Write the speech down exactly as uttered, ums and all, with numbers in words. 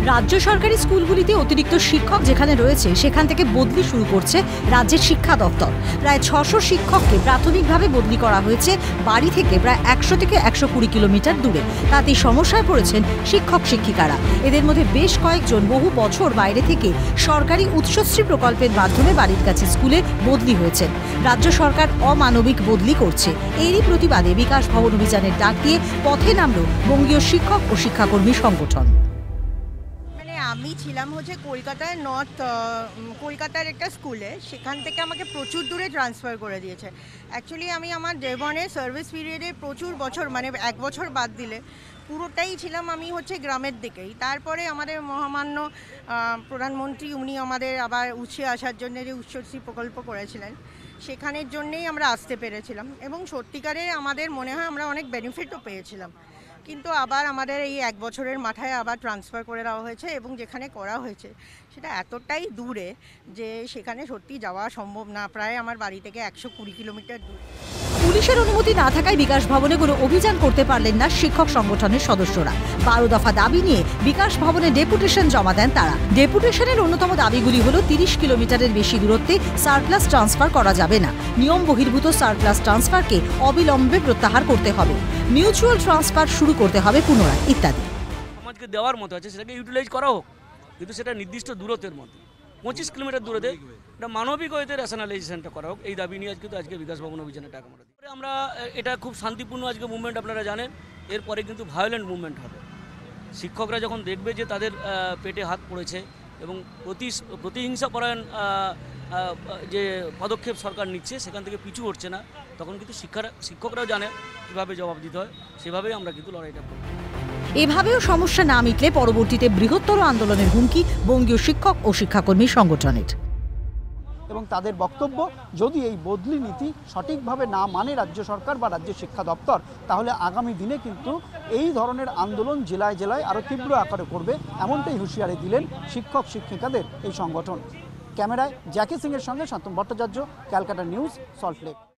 রাজ্য সরকারি স্কুলগুলিতে অতিরিক্ত শিক্ষক যেখানে রয়েছে সেখান থেকে বদলি শুরু করছে রাজ্যের শিক্ষা দপ্তর। প্রায় ছশো শিক্ষককে প্রাথমিকভাবে বদলি করা হয়েছে বাড়ি থেকে প্রায় একশো থেকে একশো কুড়ি কিলোমিটার দূরে। তাতেই সমস্যায় পড়েছেন শিক্ষক শিক্ষিকারা। এদের মধ্যে বেশ কয়েকজন বহু বছর বাইরে থেকে সরকারি উৎসশ্রী প্রকল্পের মাধ্যমে বাড়ির কাছে স্কুলে বদলি হয়েছেন। রাজ্য সরকার অমানবিক বদলি করছে। এরই প্রতিবাদে বিকাশ ভবন অভিযানের ডাক দিয়ে পথে নামল বঙ্গীয় শিক্ষক ও শিক্ষাকর্মী সংগঠন। আমি ছিলাম হচ্ছে কলকাতার নর্থ কলকাতার একটা স্কুলে, সেখান থেকে আমাকে প্রচুর দূরে ট্রান্সফার করে দিয়েছে। অ্যাকচুয়ালি আমি আমার জীবনের সার্ভিস পিরিয়ডে প্রচুর বছর মানে এক বছর বাদ দিলে পুরোটাই ছিলাম আমি হচ্ছে গ্রামের দিকেই। তারপরে আমাদের মহামান্য প্রধানমন্ত্রী উনি আমাদের আবার উৎসে আসার জন্য যে উৎসশ্রী প্রকল্প করেছিলেন, সেখানের জন্যেই আমরা আসতে পেরেছিলাম এবং সত্যিকারে আমাদের মনে হয় আমরা অনেক বেনিফিটও পেয়েছিলাম। কিন্তু আবার আমাদের এই এক বছরের মাথায় আবার ট্রান্সফার করে দেওয়া হয়েছে এবং যেখানে করা হয়েছে সেটা এতটাই দূরে যে সেখানে সত্যি যাওয়া সম্ভব না। প্রায় আমার বাড়ি থেকে একশো কুড়ি কিলোমিটার দূর। পুলিশের অনুমতি না থাকায় বিকাশ ভবনে কোনো অভিযান করতে পারলেন না শিক্ষক সংগঠনের সদস্যরা। বারো দফা দাবি নিয়ে বিকাশ ভবনে ডেপুটেশন জমা দেন তারা। ডেপুটেশনের অন্যতম দাবিগুলি হলো তিরিশ কিলোমিটারের বেশি দূরত্বে সারপ্লাস ট্রান্সফার করা যাবে না, নিয়ম বহির্ভূত সারপ্লাস ট্রান্সফারকে অবিলম্বে প্রত্যাহার করতে হবে, মিউচুয়াল ট্রান্সফার শুরু করতে হবে পুনরায় ইত্যাদি। সমাজকে দেওয়ার মতো আছে সেটাকে ইউটিলাইজ করা হোক, কিন্তু সেটা নির্দিষ্ট দূরত্বের মধ্যে পঁচিশ কিলোমিটার দূরতে এটা মানবিক ওয়েতে রেশনালাইজেশনটা করা হোক। এই দাবি নিয়ে আজকে তো আজকে বিকাশ ভবন অভিযানে টাকা মারা দিই। আমরা এটা খুব শান্তিপূর্ণ আজকে মুভমেন্ট, আপনারা জানেন। এরপরে কিন্তু ভায়োলেন্ট মুভমেন্ট হবে। শিক্ষকরা যখন দেখবে যে তাদের পেটে হাত পড়েছে এবং প্রতি প্রতিহিংসা পরায়ণ যে পদক্ষেপ সরকার নিচ্ছে সেখান থেকে পিছু হচ্ছে না, তখন কিন্তু শিক্ষারা শিক্ষকরাও জানে কীভাবে জবাব দিতে হয়। সেভাবেই আমরা কিন্তু লড়াইটা করি। এভাবেও সমস্যা না মিটলে পরবর্তীতে বৃহত্তর আন্দোলনের হুমকি বঙ্গীয় শিক্ষক ও শিক্ষাকর্মী সংগঠনের। এবং তাদের বক্তব্য, যদি এই বদলি নীতি সঠিকভাবে না মানে রাজ্য সরকার বা রাজ্য শিক্ষা দপ্তর, তাহলে আগামী দিনে কিন্তু এই ধরনের আন্দোলন জেলায় জেলায় আরও তীব্র আকারে করবে, এমনটাই হুঁশিয়ারি দিলেন শিক্ষক শিক্ষিকাদের এই সংগঠন। ক্যামেরায় জ্যাকি সিংয়ের সঙ্গে শান্তনু ভট্টাচার্য, ক্যালকাটা নিউজ, সল্টলেক।